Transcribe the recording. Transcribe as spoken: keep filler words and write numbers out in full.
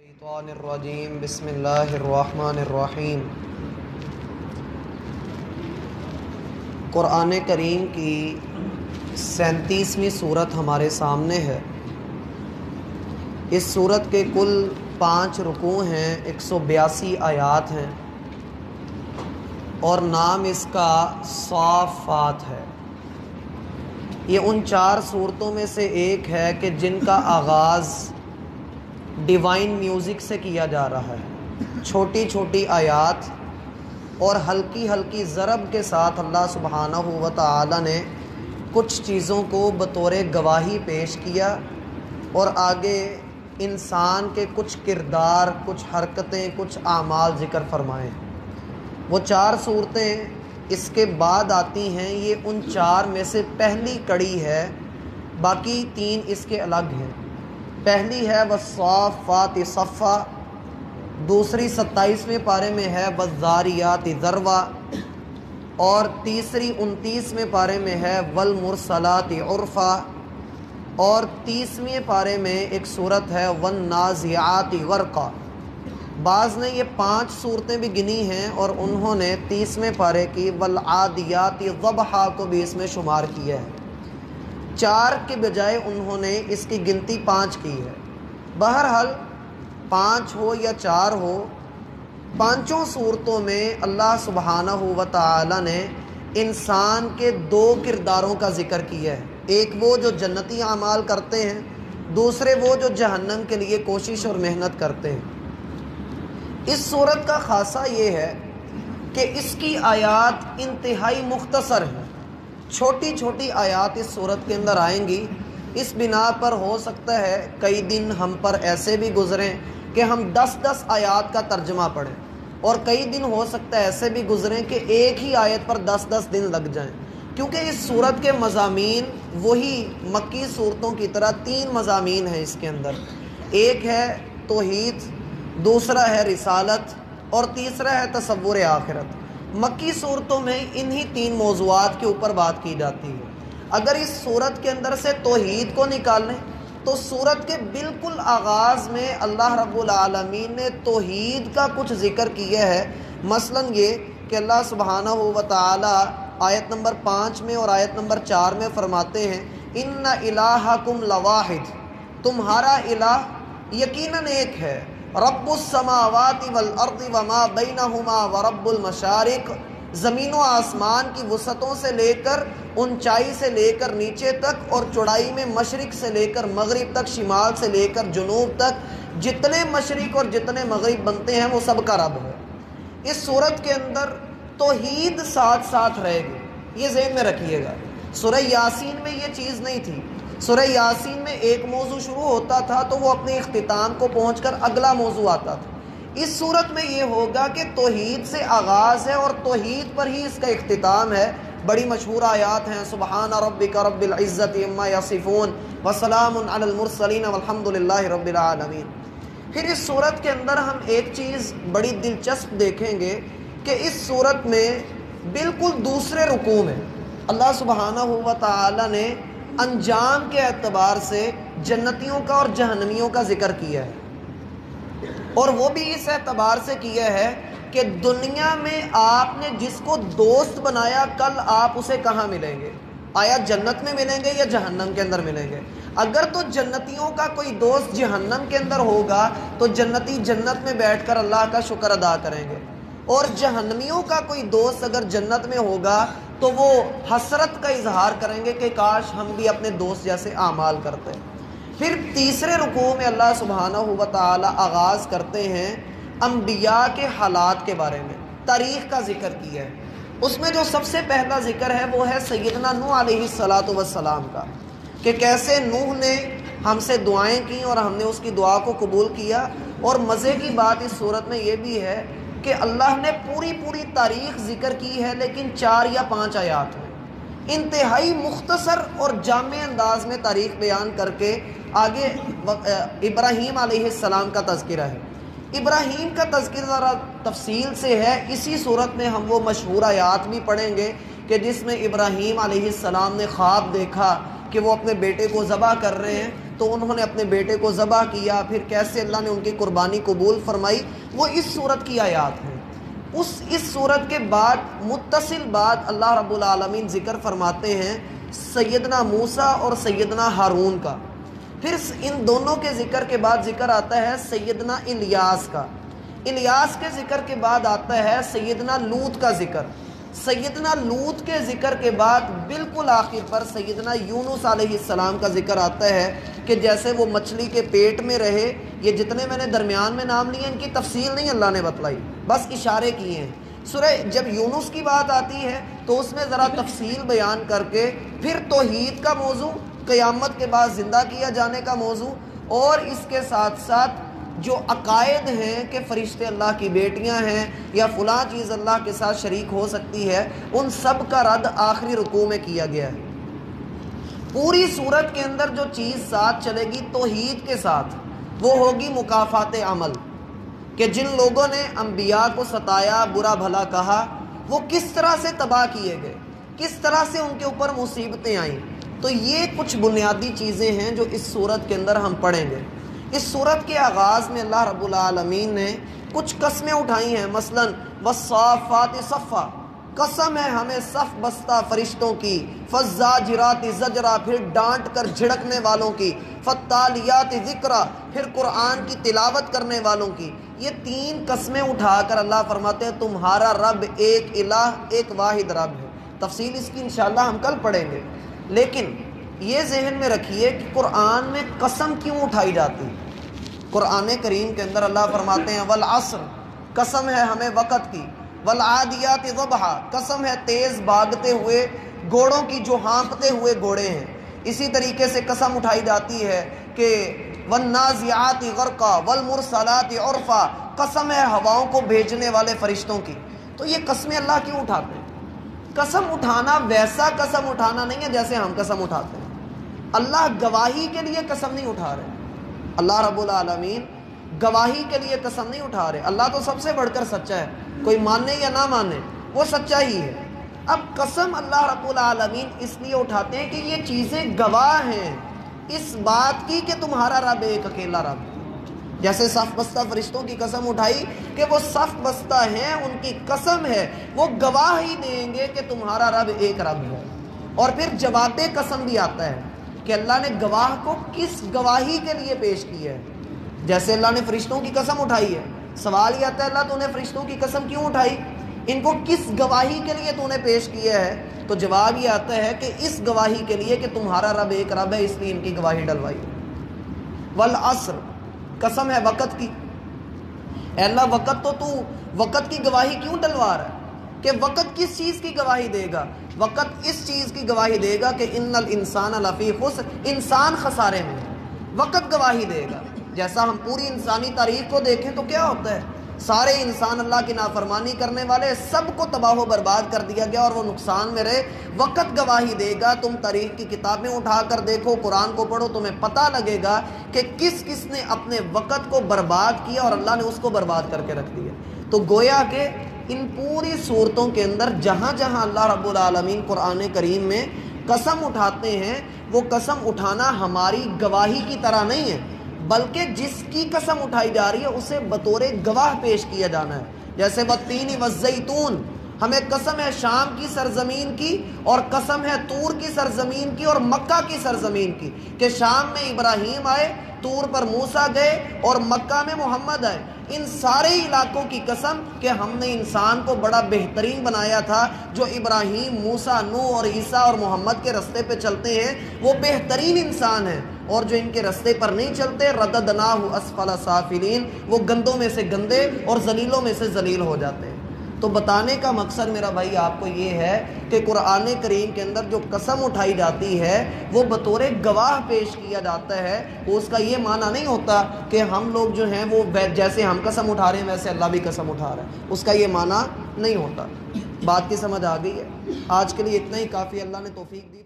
الشیطان الرجیم بسم اللہ الرحمن الرحیم۔ قرآن کریم کی سینتیسویں صورت ہمارے سامنے ہے۔ اس صورت کے کل پانچ رکوع ہیں، ایک سو بیاسی آیات ہیں اور نام اس کا صافات ہے۔ یہ ان چار صورتوں میں سے ایک ہے کہ جن کا آغاز ڈیوائن میوزک سے کیا جا رہا ہے۔ چھوٹی چھوٹی آیات اور ہلکی ہلکی ضرب کے ساتھ اللہ سبحانہ و تعالی نے کچھ چیزوں کو بطور گواہی پیش کیا اور آگے انسان کے کچھ کردار، کچھ حرکتیں، کچھ اعمال ذکر فرمائے۔ وہ چار صورتیں اس کے بعد آتی ہیں، یہ ان چار میں سے پہلی کڑی ہے، باقی تین اس کے الگ ہیں۔ پہلی ہے والصافات صفا، دوسری ستائیسویں پارے میں ہے والذاریات ذروا، اور تیسری انتیسویں پارے میں ہے والمرسلات عرفا، اور تیسویں پارے میں ایک صورت ہے والنازعات غرقا۔ بعض نے یہ پانچ صورتیں بھی گنی ہیں اور انہوں نے تیسویں پارے کی والعادیات ضبحا کو بھی اس میں شمار کیا ہے۔ چار کے بجائے انہوں نے اس کی گنتی پانچ کی ہے۔ بہرحال پانچ ہو یا چار ہو، پانچوں صورتوں میں اللہ سبحانہ و تعالی نے انسان کے دو کرداروں کا ذکر کیا ہے۔ ایک وہ جو جنتی اعمال کرتے ہیں، دوسرے وہ جو جہنم کے لیے کوشش اور محنت کرتے ہیں۔ اس صورت کا خاصہ یہ ہے کہ اس کی آیات انتہائی مختصر ہیں۔ چھوٹی چھوٹی آیات اس صورت کے اندر آئیں گی۔ اس بنا پر ہو سکتا ہے کئی دن ہم پر ایسے بھی گزریں کہ ہم دس دس آیات کا ترجمہ پڑھیں، اور کئی دن ہو سکتا ہے ایسے بھی گزریں کہ ایک ہی آیت پر دس دس دن لگ جائیں، کیونکہ اس صورت کے مضامین وہی مکی صورتوں کی طرح تین مضامین ہیں اس کے اندر۔ ایک ہے توحید، دوسرا ہے رسالت، اور تیسرا ہے تصور آخرت۔ مکی صورتوں میں انہی تین موضوعات کے اوپر بات کی جاتی ہے۔ اگر اس صورت کے اندر سے توحید کو نکال لیں تو صورت کے بالکل آغاز میں اللہ رب العالمین نے توحید کا کچھ ذکر کیا ہے۔ مثلا یہ کہ اللہ سبحانہ و تعالی آیت نمبر پانچ میں اور آیت نمبر چار میں فرماتے ہیں ان الہکم لواحد، تمہارا الہ یقیناً ایک ہے، رب السماوات والارض وما بینہما ورب المشارق، زمین و آسمان کی وسعتوں سے لے کر اونچائی سے لے کر نیچے تک اور چوڑائی میں مشرق سے لے کر مغرب تک، شمال سے لے کر جنوب تک، جتنے مشرق اور جتنے مغرب بنتے ہیں وہ سب کا رب ہے۔ اس صورت کے اندر توحید ساتھ ساتھ رہے گی، یہ ذہن میں رکھیے گا۔ سورہ یاسین میں یہ چیز نہیں تھی۔ سورہ یاسین میں ایک موضوع شروع ہوتا تھا تو وہ اپنے اختتام کو پہنچ کر اگلا موضوع آتا تھا۔ اس صورت میں یہ ہوگا کہ توحید سے آغاز ہے اور توحید پر ہی اس کا اختتام ہے۔ بڑی مشہور آیات ہیں سبحان ربک رب العزت عما یصفون وسلام علی المرسلین والحمد للہ رب العالمین۔ پھر اس صورت کے اندر ہم ایک چیز بڑی دلچسپ دیکھیں گے کہ اس صورت میں بالکل دوسرے رکوع میں اللہ سبحانہ و تعالی نے انجام کے اعتبار سے جنتیوں کا اور جہنمیوں کا ذکر کیا ہے، اور وہ بھی اس اعتبار سے کیا ہے کہ دنیا میں آپ نے جس کو دوست بنایا کل آپ اسے کہاں ملیں گے؟ آیا جنت میں ملیں گے یا جہنم کے اندر ملیں گے؟ اگر تو جنتیوں کا کوئی دوست جہنم کے اندر ہوگا تو جنتی جنت میں بیٹھ کر اللہ کا شکر ادا کریں گے، اور جہنمیوں کا کوئی دوست اگر جنت میں ہوگا تو وہ حسرت کا اظہار کریں گے کہ کاش ہم بھی اپنے دوست جیسے اعمال کرتے ہیں۔ پھر تیسرے رکوع میں اللہ سبحانہ و تعالی آغاز کرتے ہیں انبیاء کے حالات کے بارے میں، تاریخ کا ذکر کیا ہے۔ اس میں جو سب سے پہلا ذکر ہے وہ ہے سیدنا نوح علیہ الصلاۃ والسلام کا، کہ کیسے نوح نے ہم سے دعائیں کی اور ہم نے اس کی دعا کو قبول کیا۔ اور مزے کی بات اس صورت میں یہ بھی ہے کہ اللہ نے پوری پوری تاریخ ذکر کی ہے، لیکن چار یا پانچ آیات میں انتہائی مختصر اور جامع انداز میں تاریخ بیان کر کے آگے ابراہیم علیہ السلام کا تذکرہ ہے۔ ابراہیم کا تذکرہ ذرا تفصیل سے ہے، اسی صورت میں ہم وہ مشہور آیات بھی پڑھیں گے کہ جس میں ابراہیم علیہ السلام نے خواب دیکھا کہ وہ اپنے بیٹے کو ذبح کر رہے ہیں، تو انہوں نے اپنے بیٹے کو ذبح کیا، پھر کیسے اللہ نے ان کی قربانی قبول فرمائی، وہ اس صورت کی آیات ہیں۔ اس اس صورت کے بعد متصل بعد اللہ رب العالمین ذکر فرماتے ہیں سیدنا موسیٰ اور سیدنا ہارون کا، پھر ان دونوں کے ذکر کے بعد ذکر آتا ہے سیدنا الیاس کا، الیاس کے ذکر کے بعد آتا ہے سیدنا لوط کا ذکر، سیدنا لوط کے ذکر کے بعد بالکل آخر پر سیدنا یونس علیہ السلام کا ذکر آتا ہے کہ جیسے وہ مچھلی کے پیٹ میں رہے۔ یہ جتنے میں نے درمیان میں نام لیے ان کی تفصیل نہیں اللہ نے بتلائی، بس اشارے کیے ہیں۔ سورہ جب یونس کی بات آتی ہے تو اس میں ذرا تفصیل بیان کر کے پھر توحید کا موضوع، قیامت کے بعد زندہ کیا جانے کا موضوع، اور اس کے ساتھ ساتھ جو عقائد ہیں کہ فرشتے اللہ کی بیٹیاں ہیں یا فلاں چیز اللہ کے ساتھ شریک ہو سکتی ہے، ان سب کا رد آخری رکوع میں کیا گیا ہے۔ پوری صورت کے اندر جو چیز ساتھ چلے گی توحید کے ساتھ، وہ ہوگی مکافات عمل، کہ جن لوگوں نے انبیاء کو ستایا، برا بھلا کہا، وہ کس طرح سے تباہ کیے گئے، کس طرح سے ان کے اوپر مصیبتیں آئیں۔ تو یہ کچھ بنیادی چیزیں ہیں جو اس صورت کے اندر ہم پڑھیں گے۔ اس صورت کے آغاز میں اللہ رب العالمین نے کچھ قسمیں اٹھائی ہیں، مثلا والصافات صفا، قسم ہے ہمیں صف بستہ فرشتوں کی، فالزاجرات زجرا، پھر ڈانٹ کر جھڑکنے والوں کی، فالتالیات ذکرا، پھر قرآن کی تلاوت کرنے والوں کی۔ یہ تین قسمیں اٹھا کر اللہ فرماتے ہیں تمہارا رب ایک الہ، ایک واحد رب ہے۔ تفصیل اس کی انشاءاللہ ہم کل پڑھیں گے، لیکن یہ ذہن میں رکھیے کہ قرآن میں قسم کیوں اٹھائی جاتی ہے۔ قرآن کریم کے اندر اللہ فرماتے ہیں والعصر، قسم ہے ہمیں وقت کی، والعادیات ضبحا، قسم ہے تیز بھاگتے ہوئے گھوڑوں کی جو ہانپتے ہوئے گھوڑے ہیں۔ اسی طریقے سے قسم اٹھائی جاتی ہے کہ والنازعات غرقا والمرسلات عرفا، قسم ہے ہواؤں کو بھیجنے والے فرشتوں کی۔ تو یہ قسمیں اللہ کیوں اٹھاتے ہیں؟ قسم اٹھانا ویسا قسم اٹھانا نہیں ہے جیسے ہم قسم اٹھاتے ہیں۔ اللہ گواہی کے لیے قسم نہیں اٹھا رہے، اللہ رب العالمین گواہی کے لیے قسم نہیں اٹھا رہے۔ اللہ تو سب سے بڑھ کر سچا ہے، کوئی مانے یا نہ مانے وہ سچا ہی ہے۔ اب قسم اللہ رب العالمین اس لیے اٹھاتے ہیں کہ یہ چیزیں گواہ ہیں اس بات کی کہ تمہارا رب ایک اکیلا رب ہے۔ جیسے صف بستہ فرشتوں کی قسم اٹھائی کہ وہ صف بستہ ہیں، ان کی قسم ہے، وہ گواہی دیں گے کہ تمہارا رب ایک رب ہے۔ اور پھر جواب قسم بھی آتا ہے کہ اللہ نے گواہ کو کس گواہی کے لیے پیش کیا ہے۔ جیسے اللہ نے فرشتوں کی قسم اٹھائی ہے، سوال یہ آتا ہے اللہ تو نے فرشتوں کی قسم کیوں اٹھائی، ان کو کس گواہی کے لیے تو نے پیش کیا ہے؟ تو جواب یہ آتا ہے کہ اس گواہی کے لیے کہ تمہارا رب ایک رب ہے، اس لیے ان کی گواہی ڈلوائی۔ والعصر، قسم ہے وقت کی، اے اللہ وقت تو تو وقت کی گواہی کیوں ڈلوا رہا ہے؟ کہ وقت کس چیز کی گواہی دے گا؟ وقت اس چیز کی گواہی دے گا کہ ان الانسان لفی خسر، انسان خسارے میں ہے، وقت گواہی دے گا۔ جیسا ہم پوری انسانی تاریخ کو دیکھیں تو کیا ہوتا ہے، سارے انسان اللہ کی نافرمانی کرنے والے، سب کو تباہ و برباد کر دیا گیا اور وہ نقصان میں رہے۔ وقت گواہی دے گا، تم تاریخ کی کتابیں اٹھا کر دیکھو، قرآن کو پڑھو، تمہیں پتہ لگے گا کہ کس کس نے اپنے وقت کو برباد کیا اور اللہ نے اس کو برباد کر کے رکھ دیا۔ تو گویا کہ ان پوری صورتوں کے اندر جہاں جہاں اللہ رب العالمین قرآن کریم میں قسم اٹھاتے ہیں، وہ قسم اٹھانا ہماری گواہی کی طرح نہیں ہے، بلکہ جس کی قسم اٹھائی جا رہی ہے اسے بطور گواہ پیش کیا جانا ہے۔ جیسے والتین والزیتون، ہمیں قسم ہے شام کی سرزمین کی اور قسم ہے طور کی سرزمین کی اور مکہ کی سرزمین کی، کہ شام میں ابراہیم آئے، طور پر موسیٰ گئے اور مکہ میں محمد آئے۔ ان سارے علاقوں کی قسم کہ ہم نے انسان کو بڑا بہترین بنایا تھا، جو ابراہیم، موسیٰ، نوح اور عیسیٰ اور محمد کے رستے پہ چلتے ہیں وہ بہترین انسان ہیں، اور جو ان کے رستے پر نہیں چلتے رددناہ اسفل سافلین، وہ گندوں میں سے گندے اور ذلیلوں میں سے ذلیل ہو جاتے ہیں۔ تو بتانے کا مقصد میرا بھائی آپ کو یہ ہے کہ قرآن کریم کے اندر جو قسم اٹھائی جاتی ہے وہ بطور گواہ پیش کیا جاتا ہے۔ وہ اس کا یہ معنی نہیں ہوتا کہ ہم لوگ جو ہیں وہ جیسے ہم قسم اٹھا رہے ہیں ویسے اللہ بھی قسم اٹھا رہا ہے، اس کا یہ معنی نہیں ہوتا۔ بات کی سمجھ آ گئی ہے؟ آج کے لیے اتنا ہی کافی، اللہ نے توفیق دی۔